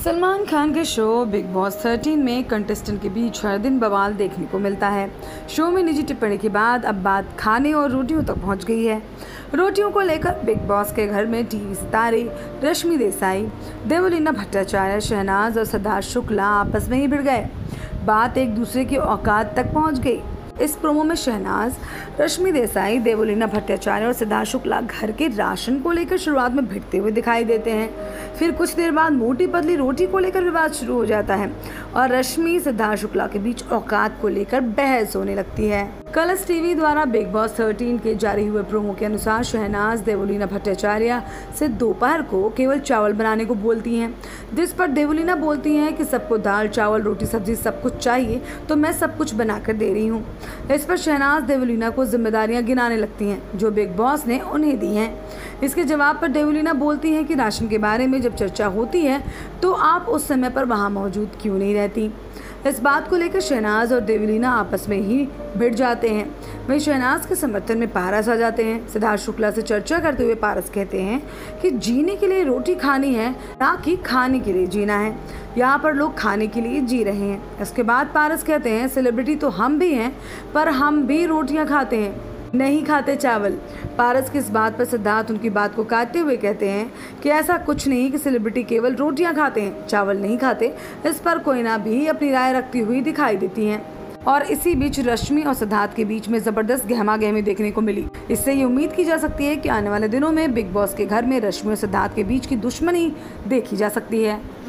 सलमान खान के show big Boss 13 में contestant के बीच हर दिन बवाल देखने को मिलता है। शो में निजी टिप्पणी के बाद अब बात खाने और रोटियों तक पहुंच गई है। रोटियों को लेकर बिग बॉस के घर में टीवी सितारे रश्मि देसाई, देवलीना भट्टाचार्य, शहनाज और सिद्धार्थ शुक्ला आपस में ही भिड़ गए। बात एक दूसरे की औकात तक पहुँच गई। इस प्रोमो में शहनाज, रश्मि देसाई, देवलीना भट्टाचार्य और सिद्धार्थ शुक्ला घर के राशन को लेकर शुरुआत में भिड़ते हुए दिखाई देते हैं। फिर कुछ देर बाद मोटी पतली रोटी को लेकर विवाद शुरू हो जाता है और रश्मि सिद्धार्थ शुक्ला के बीच औकात को लेकर बहस होने लगती है। कलर्स टीवी द्वारा बिग बॉस 13 के जारी हुए प्रोमो के अनुसार शहनाज देवलीना भट्टाचार्य से दोपहर को केवल चावल बनाने को बोलती हैं, जिस पर देवलीना बोलती हैं कि सबको दाल चावल रोटी सब्जी सब कुछ चाहिए तो मैं सब कुछ बनाकर दे रही हूँ। इस पर शहनाज देवलीना को जिम्मेदारियां गिनाने लगती हैं जो बिग बॉस ने उन्हें दी हैं। इसके जवाब पर देवलीना बोलती हैं कि राशन के बारे में जब चर्चा होती है तो आप उस समय पर वहां मौजूद क्यों नहीं रहती। इस बात को लेकर शहनाज और देवलीना आपस में ही भिड़ जाते हैं। वहीं शहनाज के समर्थन में पारस आ जाते हैं। सिद्धार्थ शुक्ला से चर्चा करते हुए पारस कहते हैं कि जीने के लिए रोटी खानी है, ना कि खाने के लिए जीना है। यहाँ पर लोग खाने के लिए जी रहे हैं। इसके बाद पारस कहते हैं सेलिब्रिटी तो हम भी हैं, पर हम भी रोटियाँ खाते हैं, नहीं खाते चावल। पारस की इस बात पर सिद्धार्थ उनकी बात को काटते हुए कहते हैं कि ऐसा कुछ नहीं कि सेलिब्रिटी केवल रोटियां खाते हैं, चावल नहीं खाते। इस पर कोयना भी अपनी राय रखती हुई दिखाई देती हैं। और इसी बीच रश्मि और सिद्धार्थ के बीच में जबरदस्त गहमा गहमी देखने को मिली। इससे ये उम्मीद की जा सकती है कि आने वाले दिनों में बिग बॉस के घर में रश्मि और सिद्धार्थ के बीच की दुश्मनी देखी जा सकती है।